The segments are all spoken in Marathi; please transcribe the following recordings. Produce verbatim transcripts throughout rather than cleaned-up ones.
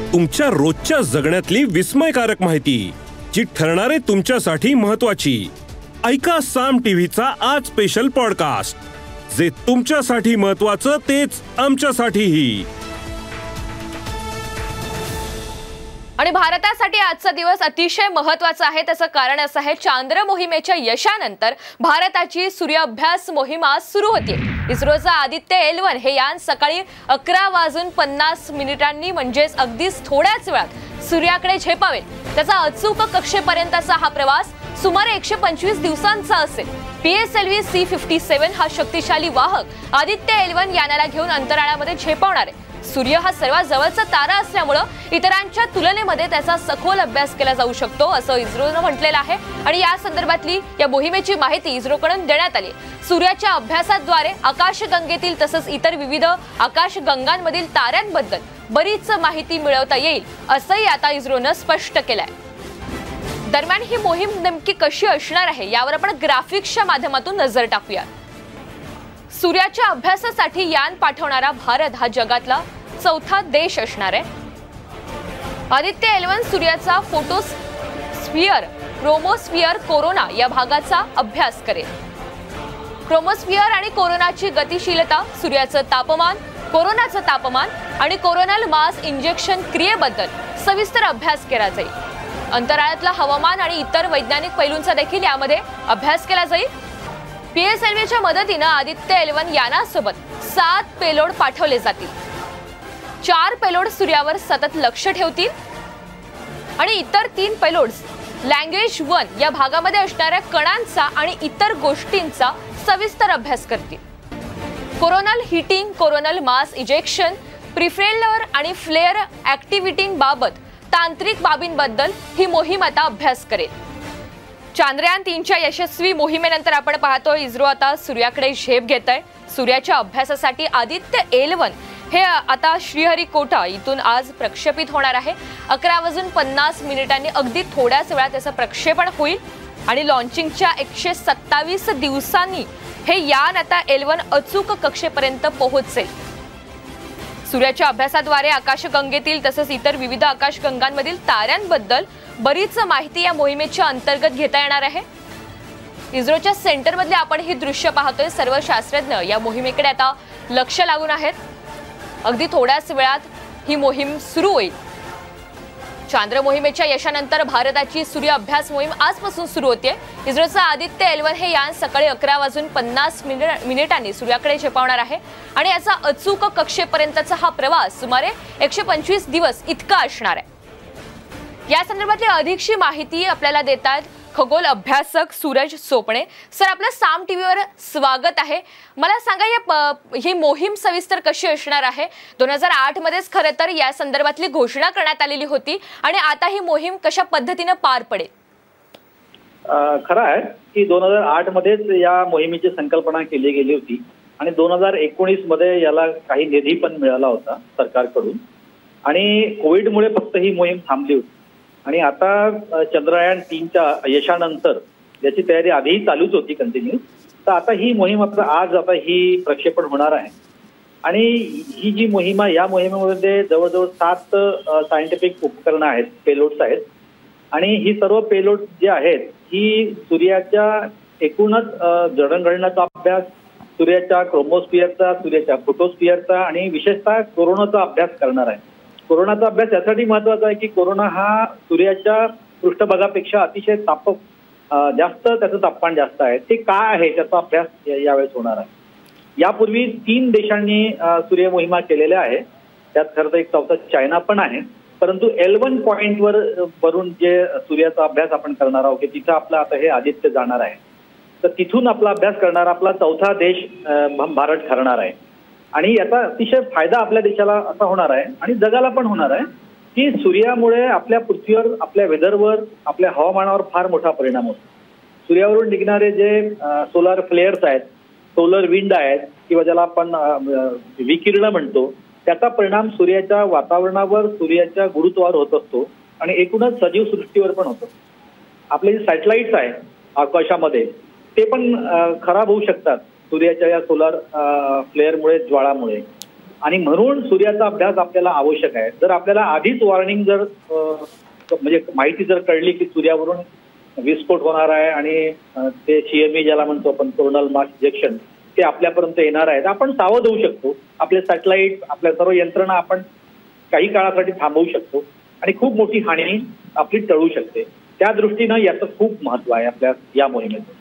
तुमच्या रोजच्या जगण्यातली विस्मयकारक माहिती जी ठरणारे तुमच्यासाठी महत्वाची। ऐका साम टीव्हीचा आज स्पेशल पॉडकास्ट, जे तुमच्यासाठी महत्वाचं तेच आमच्यासाठीही। आणि भारतासाठी आजचा दिवस अतिशय महत्त्वाचा आहे। त्याचं कारण असं आहे, चांद्र मोहिमेच्या यशानंतर भारताची सूर्य अभ्यास मोहीम आज सुरू होते। इस्रोचा आदित्य एल वन हे यान सकाळी अकरा वाजून पन्नास मिनिटांनी म्हणजेच अगदीच थोड्याच वेळात सूर्याकडे झेपावेल। त्याचा अचूक कक्षेपर्यंतचा हा प्रवास सुमारे एकशे पंचवीस दिवसांचा असेल। P S L V C fifty seven हा शक्तिशाली वाहक आदित्य एल वन यानाला घेऊन अंतराळामध्ये झेपावणार आहे। सूर्य हा सर्वात जवळचा तारा असल्यामुळे इतरांच्या तुलनेमध्ये त्याचा सखोल अभ्यास केला जाऊ शकतो असं इस्रोनं म्हटलेलं आहे। आणि या संदर्भातली या मोहिमेची माहिती इस्रोकडून देण्यात आली। सूर्याच्या अभ्यासाद्वारे आकाशगंगेतील तसंच इतर विविध आकाशगंगांमधील ताऱ्यांबद्दल बरीच माहिती मिळवता येईल असंही आता इस्रोनं स्पष्ट केलंय। दरम्यान ही मोहीम नेमकी कशी असणार आहे यावर आपण ग्राफिक्सच्या माध्यमातून नजर टाकूया। सूर्याच्या अभ्यासासाठी यान पाठवणारा भारत हा जगातला चौथा देश असणार आहे। आदित्य एल वन सूर्याचा फोटोस्फियर, क्रोमोस्फियर, कोरोना या भागाचा अभ्यास करेल। क्रोमोस्फियर आणि कोरोनाची गतिशीलता, सूर्याचं तापमान, कोरोनाचं तापमान आणि कोरोनल मास इंजेक्शन क्रियेबद्दल सविस्तर अभ्यास केला जाईल। अंतराळातलं हवामान आणि इतर वैज्ञानिक पैलूंचा देखील यामध्ये अभ्यास केला जाईल। पी एस एल व्हीच्या मदतीने आदित्य एल वन यानासोबत सात पेलोड पाठवले जातील। चार पेलोड सूर्यावर सतत लक्ष ठेवतील आणि इतर तीन पेलोड्स लँग्वेज वन या भागामध्ये असणाऱ्या कणांचा आणि इतर गोष्टींचा सविस्तर अभ्यास करतील। Coronal heating, coronal mass ejection, preflare आणि फ्लेअर ऍक्टिव्हिटींबाबत तांत्रिक बाबींबद्दल ही मोहीम आता अभ्यास करेल। चांद्रयान तीनच्या यशस्वी मोहिमेनंतर आपण पाहतो इस्रो आता सूर्याकडे झेप घेत आहे। सूर्याच्या अभ्यासासाठी आदित्य एल वन हे आता श्रीहरिकोटा इथून आज प्रक्षेपित होणार आहे। अकरा वाजून पन्नास मिनिटांनी अगदी थोड्याच वेळात त्याचं प्रक्षेपण होईल आणि लॉन्चिंगच्या एकशे सत्तावीस दिवसांनी हे यान आता एल वन अचूक कक्षेपर्यंत पोहोचेल। सूर्याच्या अभ्यासाद्वारे आकाशगंगेतील तसंच इतर विविध आकाशगंगांमधील ताऱ्यांबद्दल बरीच माहिती या मोहिमेच्या अंतर्गत घेता येणार आहे। इस्रोच्या सेंटरमधले आपण ही दृश्य पाहतोय। सर्व शास्त्रज्ञ या मोहिमेकडे आता लक्ष लागून आहेत। अगदी थोड्याच वेळात ही मोहीम सुरू होईल। चांद्र मोहिमेच्या यशानंतर भारताची सूर्य अभ्यास मोहीम आजपासून सुरू होते। इस्रोचा आदित्य एल वन हे यान सकाळी अकरा वाजून पन्नास मिनिटांनी सूर्याकडे झेपावणार आहे आणि याचा अचूक कक्षेपर्यंतचा हा प्रवास सुमारे एकशे पंचवीस दिवस इतका असणार आहे। या संदर्भातली अधिकची माहिती आपल्याला देतात खगोल अभ्यासक सूरज सोपणे सर। आपलं साम टीव्हीवर स्वागत आहे। मला सांगा ही मोहीम सविस्तर कशी असणार आहे? दोन हजार आठ मध्येच खरं तर या संदर्भातली घोषणा करण्यात आलेली होती आणि आता ही मोहीम कशा पद्धतीने पार पडेल? खरं आहे की दोन हजार आठ मध्येच या मोहिमेची संकल्पना केली गेली होती आणि दोन हजार एकोणीस मध्ये याला काही निधी पण मिळाला होता सरकारकडून आणि कोविडमुळे फक्त ही मोहीम थांबली होती। आणि आता चंद्रयान तीनच्या यशानंतर याची तयारी आधीही चालूच होती कंटिन्यू, तर आता ही मोहीम आता आज आता ही प्रक्षेपण होणार आहे। आणि ही जी मोहीम आहे या मोहिमेमध्ये जवळजवळ सात सायंटिफिक उपकरणं आहेत, पेलोड्स आहेत आणि ही सर्व पेलोड जे आहेत ही सूर्याच्या एकूणच जडणघडणाचा अभ्यास, सूर्याच्या क्रोमोस्फियरचा, सूर्याच्या फोटोस्फियरचा आणि विशेषतः कोरोनाचा अभ्यास करणार आहे। कोरोनाचा अभ्यास यासाठी महत्वाचा आहे की कोरोना हा सूर्याच्या पृष्ठभागापेक्षा अतिशय ताप जास्त त्याचं तापमान जास्त आहे। ते काय आहे त्याचा अभ्यास यावेळेस होणार आहे। यापूर्वी तीन देशांनी सूर्य मोहिमा केलेल्या आहे, त्यात खरं तर एक चौथा चायना पण आहे, परंतु एल वन पॉइंटवर वरून जे सूर्याचा अभ्यास आपण करणार आहोत की तिथं आपलं आता हे आदित्य जाणार आहे, तर तिथून आपला अभ्यास करणारा आपला चौथा देश भारत ठरणार आहे। आणि याचा अतिशय फायदा आपल्या देशाला असा होणार आहे आणि जगाला पण होणार आहे की सूर्यामुळे आपल्या पृथ्वीवर, आपल्या वेदरवर, आपल्या हवामानावर फार मोठा परिणाम होतो। सूर्यावरून निघणारे जे सोलार फ्लेअर्स आहेत, सोलर विंड आहेत किंवा ज्याला आपण विकिरण म्हणतो, त्याचा परिणाम सूर्याच्या वातावरणावर, सूर्याच्या गुरुत्वावर होत असतो आणि एकूणच सजीव सृष्टीवर पण होतो। आपले जे सॅटेलाइट्स आहेत आकाशामध्ये ते पण खराब होऊ शकतात सूर्याच्या या सोलार फ्लेअरमुळे, ज्वाळामुळे। आणि म्हणून सूर्याचा अभ्यास आपल्याला आवश्यक आहे. जर आपल्याला आधीच वॉर्निंग जर म्हणजे माहिती जर कळली की सूर्यावरून विस्फोट होणार आहे आणि ते सीएमई ज्याला म्हणतो आपण कोरोनल मास इजेक्शन ते आपल्यापर्यंत येणार आहे, तर आपण सावध होऊ शकतो. आपले सॅटेलाइट आपल्या सर्व यंत्रणा आपण काही काळासाठी थांबवू शकतो आणि खूप मोठी हानी आपली टळू शकते. त्या दृष्टीनं याचं खूप महत्व आहे आपल्या या मोहिमेचं.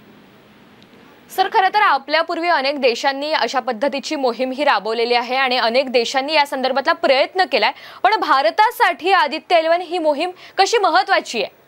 सर, खरं तर आपल्यापूर्वी अनेक देशांनी अशा पद्धतीची मोहीम ही राबवलेली आहे आणि अनेक देशांनी या संदर्भातला प्रयत्न केलाय, पण भारतासाठी आदित्य एल वन ही मोहीम कशी महत्वाची आहे?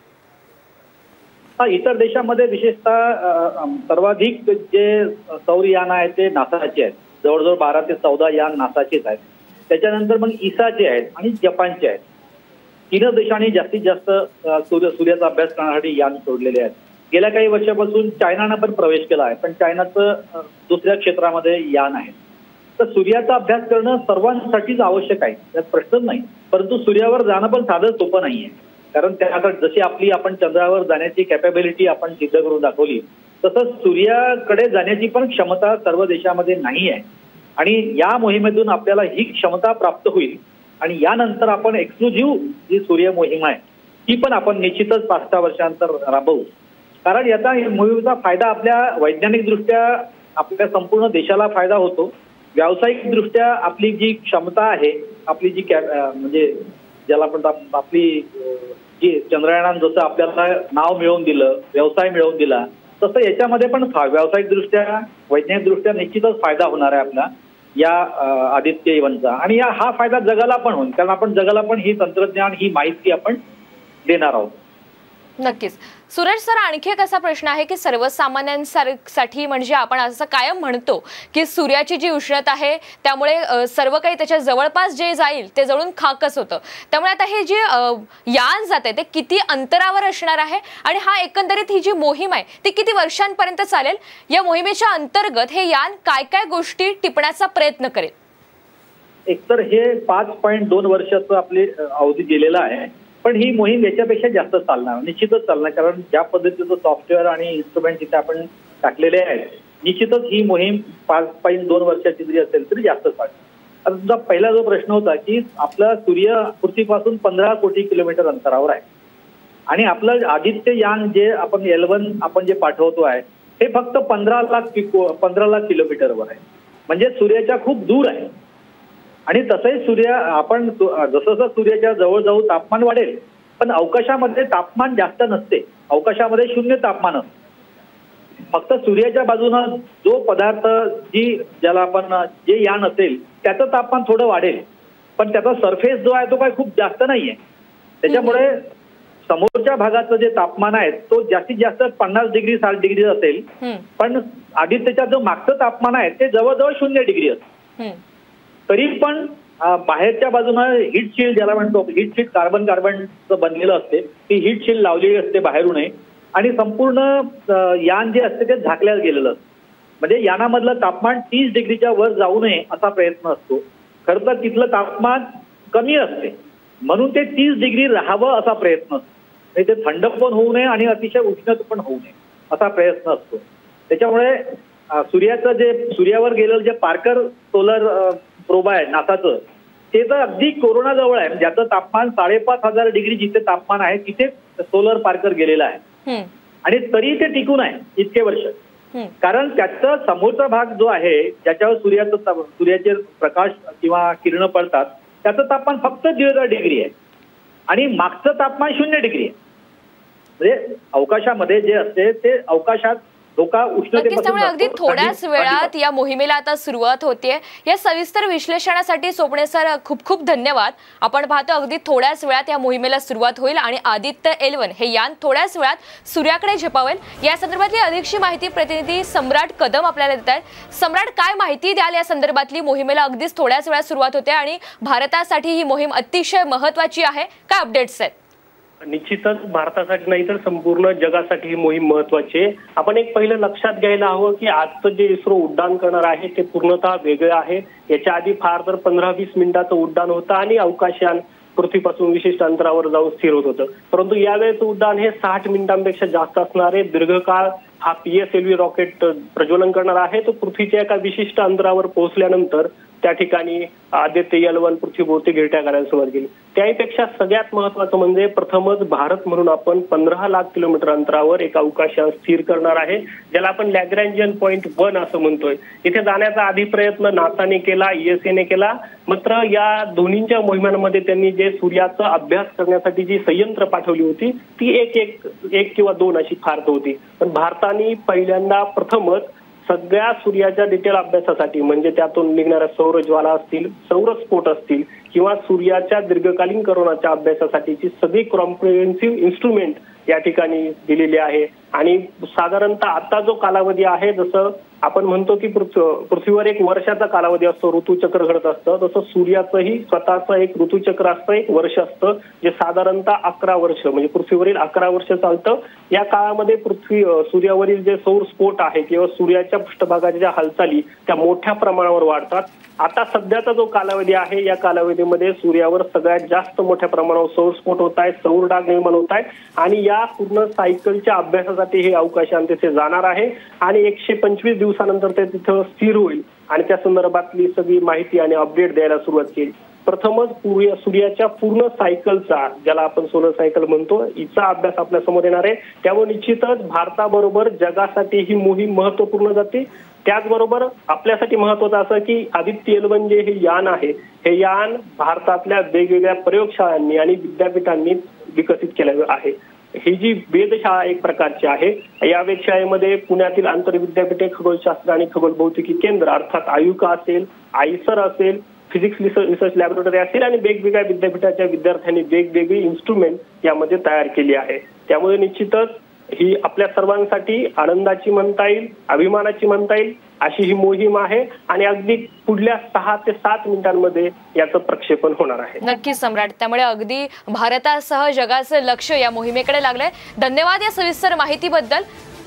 इतर देशांमध्ये विशेषतः सर्वाधिक जे सौरयान आहेत ते नासाचे आहेत. जवळजवळ बारा ते चौदा यान नासाचेच आहेत. त्याच्यानंतर मग इसाचे आहेत आणि जपानचे आहेत. तीनच देशांनी जास्तीत जास्त सूर्य सूर्याचा अभ्यास करण्यासाठी यान सोडलेले आहेत. गेल्या काही वर्षापासून चायनानं पण प्रवेश केला आहे, पण चायनाचं दुसऱ्या क्षेत्रामध्ये यान आहे. तर सूर्याचा अभ्यास करणं सर्वांसाठीच आवश्यक आहे, त्यात प्रश्नच नाही. परंतु सूर्यावर जाणं पण साधं सोपं नाहीये, कारण त्यासाठी जशी आपली आपण चंद्रावर जाण्याची कॅपॅबिलिटी आपण सिद्ध करून दाखवली, तसंच सूर्याकडे जाण्याची पण क्षमता सर्व देशामध्ये नाही आहे. आणि या मोहिमेतून आपल्याला ही क्षमता प्राप्त होईल आणि यानंतर आपण एक्सक्लुझिव्ह जी सूर्य मोहीम आहे ती पण आपण निश्चितच पाच सहा वर्षांतर राबवू. कारण याचा मोहिमेचा फायदा आपल्या वैज्ञानिकदृष्ट्या आपल्या संपूर्ण देशाला फायदा होतो. व्यावसायिकदृष्ट्या आपली जी क्षमता आहे, आपली जी कॅ म्हणजे ज्याला आपण आपली जी चंद्रयानानं जसं आपल्याला नाव मिळवून दिलं, व्यवसाय मिळवून दिला, तसं याच्यामध्ये पण व्यावसायिकदृष्ट्या वैज्ञानिकदृष्ट्या निश्चितच फायदा होणार आहे आपला या आदित्य एलवनचा. आणि या हा फायदा जगाला पण होईल, कारण आपण जगाला पण ही तंत्रज्ञान ही माहिती आपण देणार आहोत. नक्कीच. सुरेश सर, आणखी एक असा प्रश्न आहे की सर्वसामान्यांसाठी म्हणजे आपण असं कायम म्हणतो की सूर्याची जी उष्णता आहे त्यामुळे सर्व काही त्याच्या जवळपास जे जाईल ते जळून खाकच होतं. त्यामुळे आता हे जे यान जाते ते किती अंतरावर असणार आहे आणि हा एकंदरीत ही जी मोहीम आहे ती किती वर्षांपर्यंत चालेल? या मोहिमेच्या अंतर्गत हे यान काय काय गोष्टी टिपण्याचा प्रयत्न करेल? एकतर हे पाच पॉईंट दोन वर्षाचं आपली अवधी दिलेला आहे, पण ही मोहीम याच्यापेक्षा जास्त चालणार, निश्चितच चालणार. कारण ज्या पद्धतीचं सॉफ्टवेअर आणि इन्स्ट्रुमेंट तिथे आपण टाकलेले आहेत, निश्चितच ही मोहीम पाच पॉईंट दोन वर्षाची जरी असेल तरी जास्त चालणार. आता तुमचा पहिला जो प्रश्न होता की आपला सूर्य पृथ्वीपासून पंधरा कोटी किलोमीटर अंतरावर आहे आणि आपलं आदित्य यान जे आपण एलवन आपण जे पाठवतो आहे हे फक्त पंधरा लाख पंधरा लाख किलोमीटरवर आहे, म्हणजे सूर्याच्या खूप दूर आहे. आणि तसंही सूर्य आपण जसं जसं सूर्याच्या जवळ जाऊ तापमान वाढेल, पण अवकाशामध्ये तापमान जास्त नसते. अवकाशामध्ये शून्य तापमान असते. फक्त सूर्याच्या बाजूनं जो पदार्थ जी ज्याला आपण जे यान असेल त्याचं तापमान थोडं वाढेल, पण त्याचा सरफेस जो आहे तो काही खूप जास्त नाहीये. त्याच्यामुळे समोरच्या भागाचं जे तापमान आहे तो जास्तीत जास्त पन्नास डिग्री साठ डिग्री असेल, पण आदित्यच्या जो मागचं तापमान आहे ते जवळजवळ शून्य डिग्री असते. तरी पण बाहेरच्या बाजूनं हीट शील्ड ज्याला म्हणतो, हीट शील्ड कार्बन कार्बनचं बनलेलं असते, ती हीट शील्ड लावलेली असते बाहेरूनही आणि संपूर्ण यान जे असते ते झाकल्या गेलेलं असतं. म्हणजे यानामधलं तापमान तीस डिग्रीच्या वर जाऊ नये असा प्रयत्न असतो. खरं तर तिथलं तापमान कमी असते म्हणून ते तीस डिग्री राहावं असा प्रयत्न असतो. म्हणजे ते थंड पण होऊ नये आणि अतिशय उष्ण पण होऊ नये असा प्रयत्न असतो. त्याच्यामुळे सूर्याचं जे सूर्यावर गेलेलं जे पार्कर सोलर प्रोब आहे नासाचं, ते तर अगदी कोरोना जवळ आहे, ज्याचं तापमान साडेपाच हजार डिग्री जिथे तापमान आहे तिथे सोलर पार्कर गेलेला आहे आणि तरी ते टिकून आहे इतके वर्ष. कारण त्याचा समोरचा भाग जो आहे ज्याच्यावर सूर्याचं सूर्याचे प्रकाश किंवा किरण पडतात त्याचं तापमान फक्त दीड हजार डिग्री आहे आणि मागचं तापमान शून्य डिग्री आहे. म्हणजे अवकाशामध्ये जे असते ते अवकाशात धोका उष्णतेपासून. त्यामुळे अगदी थोड्याच वेळात या मोहिमेला आता सुरुवात होते. या सविस्तर विश्लेषणासाठी सोपणे सर खूप खूप धन्यवाद. आपण पाहतो अगदी थोड्याच वेळात या मोहिमेला सुरुवात होईल आणि आदित्य एलवन हे यान थोड्याच वेळात सूर्याकडे झेपावेल. या संदर्भातली अधिकची माहिती प्रतिनिधी सम्राट कदम आपल्याला देत आहेत. सम्राट, काय माहिती द्याल या संदर्भातली? मोहिमेला अगदीच थोड्याच वेळात सुरुवात होते आणि भारतासाठी ही मोहीम अतिशय महत्वाची आहे. काय अपडेट्स आहेत? निश्चितच भारतासाठी नाही तर संपूर्ण जगासाठी ही मोहीम महत्वाची आहे. आपण एक पहिलं लक्षात घ्यायला हवं की आजचं जे इस्रो उड्डाण करणार आहे ते पूर्णतः वेगळं आहे. याच्या आधी फार तर पंधरा वीस मिनिटाचं उड्डाण होतं आणि अवकाशयान पृथ्वीपासून विशिष्ट अंतरावर जाऊन स्थिर होत होतं. परंतु यावेळेचं उड्डाण हे साठ मिनिटांपेक्षा जास्त असणार आहे. दीर्घकाळ हा P S L V rocket प्रज्वलन करणार आहे. तो पृथ्वीच्या एका विशिष्ट अंतरावर पोहोचल्यानंतर त्या ठिकाणी आदित्य एल वन पृथ्वीभोवती घिरट्या करायला सुरुवात केली. त्याहीपेक्षा सगळ्यात महत्वाचं म्हणजे प्रथमच भारत म्हणून आपण पंधरा लाख किलोमीटर अंतरावर एक अवकाशयान स्थिर करणार आहे, ज्याला आपण लॅग्रॅन्जियन पॉईंट वन असं म्हणतोय. इथे जाण्याचा आधी प्रयत्न नासाने केला, ईएसएने केला. मात्र या दोन्हीच्या मोहिमांमध्ये त्यांनी जे सूर्याचा अभ्यास करण्यासाठी जी संयंत्र पाठवली होती ती एक एक एक किंवा दोन अशी फार होती. पण भारताने पहिल्यांदा प्रथमच सगळ्या सूर्याच्या डिटेल अभ्यासासाठी म्हणजे त्यातून निघणाऱ्या सौरज्वाला असतील, सौरस्फोट असतील किंवा सूर्याच्या दीर्घकालीन करोनाच्या अभ्यासासाठीची सगळी कॉम्प्रिहेन्सिव्ह इन्स्ट्रुमेंट या ठिकाणी दिलेली आहे. आणि साधारणतः आता जो कालावधी आहे, जसं आपण म्हणतो की पृथ्वीवर एक वर्षाचा कालावधी असतो, ऋतुचक्र घडत असतं, तसं सूर्याचंही स्वतःचं एक ऋतुचक्र असतं, एक वर्ष असतं, जे साधारणतः अकरा वर्ष म्हणजे पृथ्वीवरील अकरा वर्ष चालतं. या काळामध्ये पृथ्वी सूर्यावरील जे सौर स्फोट आहे किंवा सूर्याच्या पृष्ठभागाच्या ज्या हालचाली त्या मोठ्या प्रमाणावर वाढतात. आता सध्याचा जो कालावधी आहे या कालावधीमध्ये सूर्यावर सगळ्यात जास्त मोठ्या प्रमाणावर सौरस्फोट होत आहे, सौर डाग निर्माण होत आहे. आणि या पूर्ण सायकलच्या अभ्यासासाठी हे अवकाशयान तिथे जाणार आहे आणि एकशे पंचवीस दिवसानंतर ते तिथं स्थिर होईल आणि त्या संदर्भातली सगळी माहिती आणि अपडेट द्यायला सुरुवात केली. प्रथमच सूर्याच्या पूर्ण सायकलचा, ज्याला आपण सोलर सायकल म्हणतो, हिचा अभ्यास आपल्या समोर येणार आहे. त्यामुळे निश्चितच भारताबरोबर जगासाठी ही मोहीम महत्वपूर्ण जाते. त्याचबरोबर आपल्यासाठी महत्वाचं असं की आदित्य एल वन जे हे यान आहे, हे यान भारतातल्या वेगवेगळ्या प्रयोगशाळांनी आणि विद्यापीठांनी विकसित केलं आहे. ही जी वेधशाळा एक प्रकारची आहे, या वेधशाळेमध्ये पुण्यातील आंतरविद्यापीठे खगोलशास्त्र आणि खगोलभौतिकी केंद्र अर्थात आयुका असेल, आयसर असेल, फिजिक्स रिसर्च लॅबोरेटरी असेल आणि वेगवेगळ्या विद्यापीठाच्या विद्यार्थ्यांनी वेगवेगळी इन्स्ट्रुमेंट यामध्ये तयार केली आहे. त्यामुळे निश्चितच ही आपल्या सर्वांसाठी आनंदाची म्हणता येईल, अभिमानाची म्हणता येईल अशी ही मोहीम आहे आणि अगदी पुढल्या सहा ते सात मिनिटांमध्ये याचं प्रक्षेपण होणार आहे. नक्कीच सम्राट, त्यामुळे अगदी भारतासह जगाचं लक्ष या मोहिमेकडे लागलंय. धन्यवाद या सविस्तर माहितीबद्दल.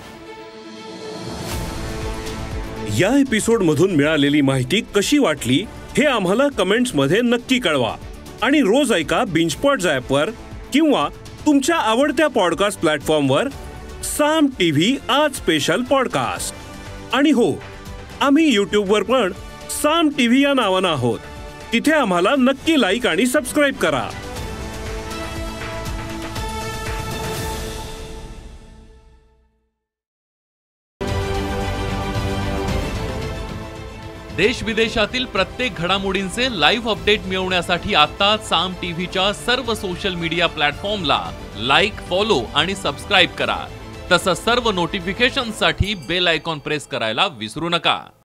या एपिसोड मधून मिळालेली माहिती कशी वाटली हे आम्हाला कमेंट्स मध्ये नक्की कळवा आणि रोज ऐका बिंचपॉट ॲपवर किंवा तुमच्या आवडत्या पॉडकास्ट प्लॅटफॉर्मवर साम टीव्ही आज स्पेशल पॉडकास्ट. आणि हो, आम्ही यूट्यूबवर पण साम टीव्ही या नावानं आहोत. तिथे आम्हाला नक्की लाईक आणि सबस्क्राईब करा. देश विदेशातील प्रत्येक घडामोडींचे लाईव्ह अपडेट मिळवण्यासाठी आता साम टीव्हीच्या सर्व सोशल मीडिया प्लॅटफॉर्मला लाईक, फॉलो आणि सबस्क्राईब करा. तसंच सर्व नोटिफिकेशनसाठी बेल आयकॉन प्रेस करायला विसरू नका.